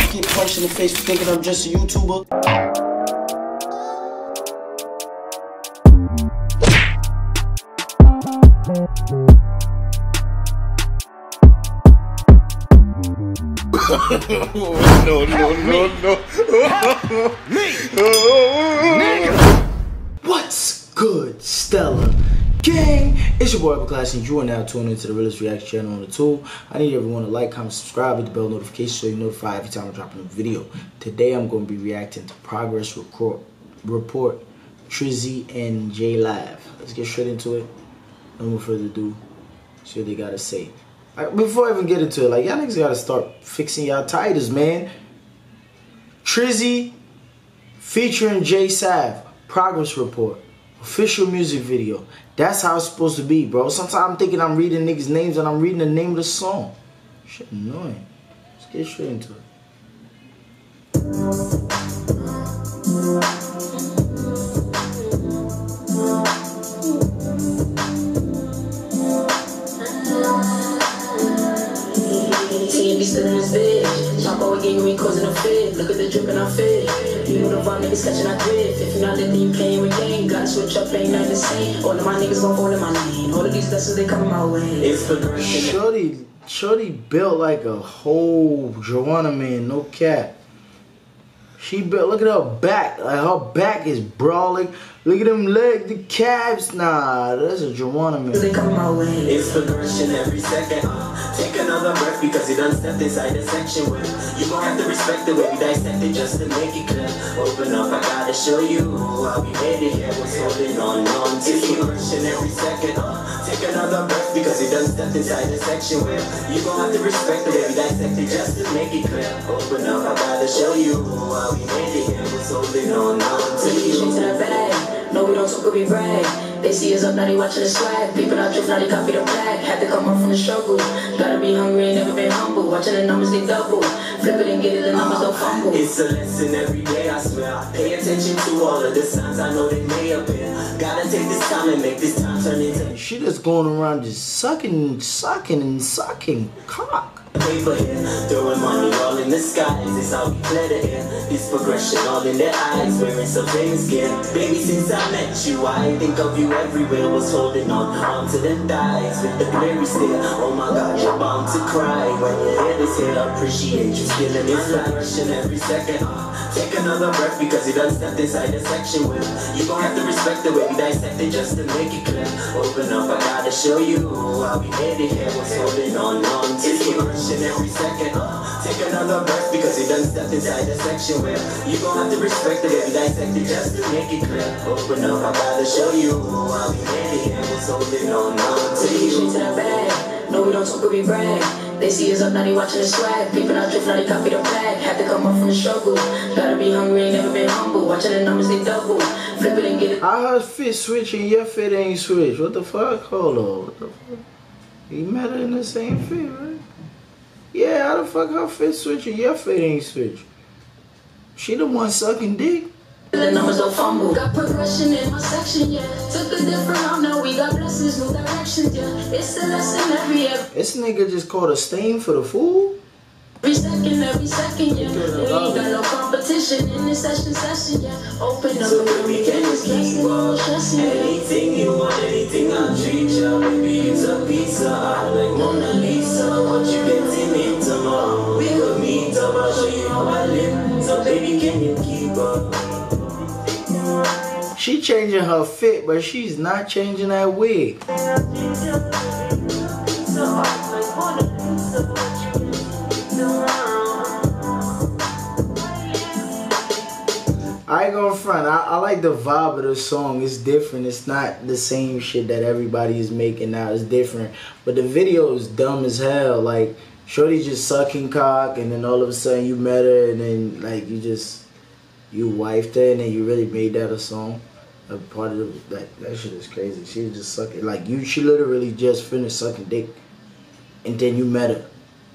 get punched in the face for thinking I'm just a YouTuber. No. What's good, Stella gang? It's your boy Upperclass, and you are now tuned into the Realest Reaction channel on the tool. I need everyone to like, comment, subscribe, hit the bell notification so you're notified every time I drop a new video. Today I'm going to be reacting to Progress Report, Trizzy and J Live. Let's get straight into it. No more further ado. See what they gotta say. Before I even get into it, like, y'all niggas gotta start fixing y'all titles, man. Trizzy featuring J Sav, Progress Report, official music video. That's how it's supposed to be, bro. Sometimes I'm thinking I'm reading niggas' names and I'm reading the name of the song. Shit annoying. Let's get straight into it. Look at the drip and I fit. You know the vibe, niggas catching our drift. If you're not lit, then you can't regain. Gotta switch up, ain't nothing the same. All of my niggas gon' hold in my name. All of these lessons, they coming my way. It's progression. Shorty built like a whole Joanna man, no cap. She built, look at her back. Like, her back is brawling. Look at them legs, the calves. Nah, that's a Joanna man. They come my way. It's progression every second. Take another breath because you done stepped inside the section with you gon' have to respect the way we dissect it just to make it clear. Open up, I gotta show you how we made it here. What's holding on to you. Progression every second. Take another breath because you done stepped inside the section where you gon' have to respect the way we dissect it just to make it clear. Open up, I gotta show you how we made it here. What's holding on to you. Straight to the bag. No, we don't talk or we brag. They see us up, now they watching the swag. People out drift, now they copy the flag. Had to come up from the struggle. Gotta be hungry, ain't never been humble. Watching the numbers, they double. Flip it and get it, the numbers don't fumble. It's a lesson every day, I swear. Pay attention to all of the signs I know they may appear. Gotta take this time and make this time turn into. She just going around just sucking cock. Paper here, throwing money all in the skies. It's how we play the air. This progression all in their eyes, wearing some famous gear. Baby, since I met you, I think of you everywhere. Was holding on to the thighs with the blurry stare. Oh my God, you're bound to cry when you hear this here. Appreciate you spilling this progression every second. Take another breath because you done stepped inside the section with you gon' have to respect the way we dissect it just to make it clear. Open up, I gotta show you how we made it here. What's holding on to you. Every second, take another breath because you done stepped inside the section where you gon' have to respect the way we dissect it just to make it clear. Open up, I gotta show you how we made it here. What's holding on to you. Straight to the bag. No, we don't talk or we brag. They see us up, now they watching the swag. People out drift, now they copy the flag. Had to come up from the struggle. Gotta be hungry, ain't never been humble. Watching the numbers, they double. Flip it and get it. I heard fit switch and your fit ain't switch. What the fuck? Hold on. What the fuck? You met her in the same fit, right? Yeah, how the fuck her fit switch and your fit ain't switch? She the one sucking dick. The numbers don't fumble. Got progression in my section, yeah. Took a different route, now we got blessings, new directions, yeah. It's a lesson every year. This nigga just caught a stain for the fool. Every second, yeah. We ain't got no competition in this session, yeah. Open up so baby, can you keep on stressing, yeah. Anything you want, anything I'll treat ya. Baby, it's a pizza, I like Mona Lisa. What you getting me tomorrow? We will meet up, I'll show you how I live. So baby, can you keep up? She changing her fit, but she's not changing that wig. I ain't gonna front. I like the vibe of the song. It's different. It's not the same shit that everybody is making now. It's different. But the video is dumb as hell. Like, shorty just sucking cock, and then all of a sudden you met her, and then like you wifed her, and then you really made that a song. A part of that shit is crazy. She was just sucking. Like, she literally just finished sucking dick, and then you met her.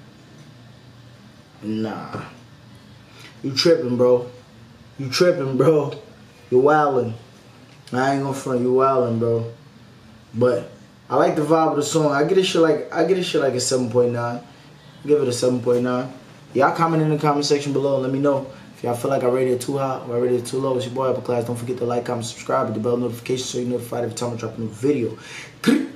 Nah. You tripping, bro. You tripping, bro. You wildin'. I ain't gonna front, you wildin', bro. But I like the vibe of the song. I get this shit like a 7.9. Give it a 7.9. Y'all comment in the comment section below and let me know if y'all feel like I rated it too high or I rated it too low. It's your boy Upper Class. Don't forget to like, comment, subscribe, with the bell notification so you're notified every time I drop a new video.